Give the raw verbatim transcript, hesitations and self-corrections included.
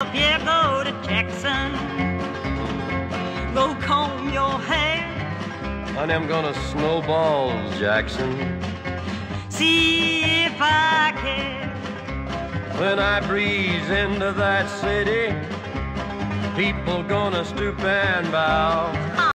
Philadelphia, go to Jackson. Go comb your hair. Honey, I'm gonna snowball Jackson. See if I care. When I breeze into that city, people gonna stoop and bow.